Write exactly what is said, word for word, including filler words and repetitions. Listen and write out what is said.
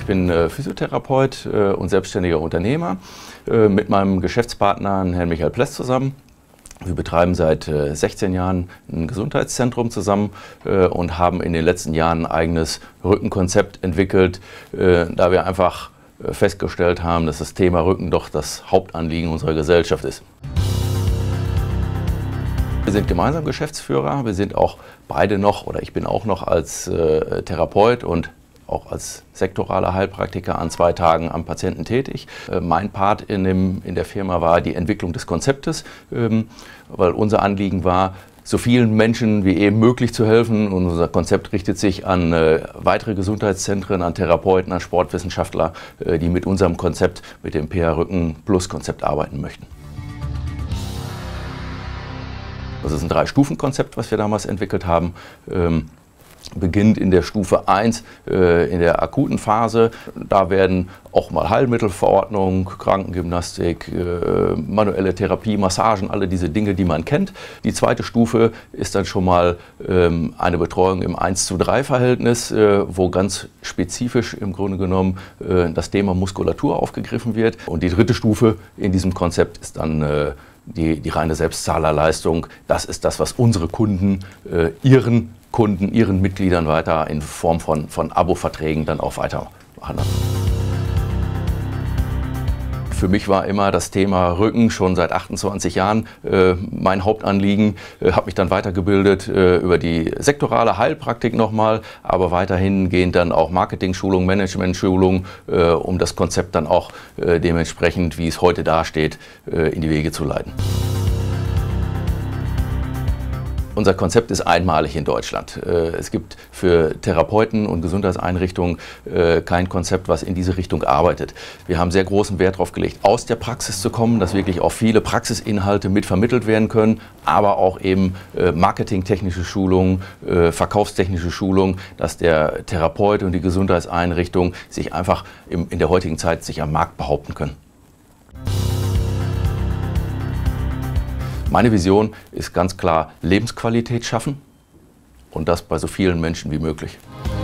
Ich bin äh, Physiotherapeut äh, und selbstständiger Unternehmer äh, mit meinem Geschäftspartner Herrn Michael Pless zusammen. Wir betreiben seit äh, sechzehn Jahren ein Gesundheitszentrum zusammen äh, und haben in den letzten Jahren ein eigenes Rückenkonzept entwickelt, äh, da wir einfach äh, festgestellt haben, dass das Thema Rücken doch das Hauptanliegen unserer Gesellschaft ist. Wir sind gemeinsam Geschäftsführer, wir sind auch beide noch, oder ich bin auch noch als äh, Therapeut und auch als sektoraler Heilpraktiker an zwei Tagen am Patienten tätig. Äh, mein Part in, dem, in der Firma war die Entwicklung des Konzeptes, ähm, weil unser Anliegen war, so vielen Menschen wie eben möglich zu helfen. Und unser Konzept richtet sich an äh, weitere Gesundheitszentren, an Therapeuten, an Sportwissenschaftler, äh, die mit unserem Konzept, mit dem P H Rücken Plus Konzept arbeiten möchten. Das ist ein Drei-Stufen-Konzept, was wir damals entwickelt haben. Ähm, beginnt in der Stufe eins, äh, in der akuten Phase. Da werden auch mal Heilmittelverordnung, Krankengymnastik, äh, manuelle Therapie, Massagen, alle diese Dinge, die man kennt. Die zweite Stufe ist dann schon mal ähm, eine Betreuung im eins zu drei Verhältnis, äh, wo ganz spezifisch im Grunde genommen äh, das Thema Muskulatur aufgegriffen wird. Und die dritte Stufe in diesem Konzept ist dann äh, Die, die reine Selbstzahlerleistung. Das ist das, was unsere Kunden äh, ihren Kunden, ihren Mitgliedern weiter in Form von, von Abo-Verträgen dann auch weitermachen. Für mich war immer das Thema Rücken schon seit achtundzwanzig Jahren äh, mein Hauptanliegen. Äh, habe mich dann weitergebildet äh, über die sektorale Heilpraktik nochmal, aber weiterhin gehend dann auch Marketing-Schulung, Management-Schulung, äh, um das Konzept dann auch äh, dementsprechend, wie es heute dasteht, äh, in die Wege zu leiten. Unser Konzept ist einmalig in Deutschland. Es gibt für Therapeuten und Gesundheitseinrichtungen kein Konzept, was in diese Richtung arbeitet. Wir haben sehr großen Wert darauf gelegt, aus der Praxis zu kommen, dass wirklich auch viele Praxisinhalte mit vermittelt werden können, aber auch eben marketingtechnische Schulungen, verkaufstechnische Schulungen, dass der Therapeut und die Gesundheitseinrichtung sich einfach in der heutigen Zeit sich am Markt behaupten können. Meine Vision ist ganz klar Lebensqualität schaffen und das bei so vielen Menschen wie möglich.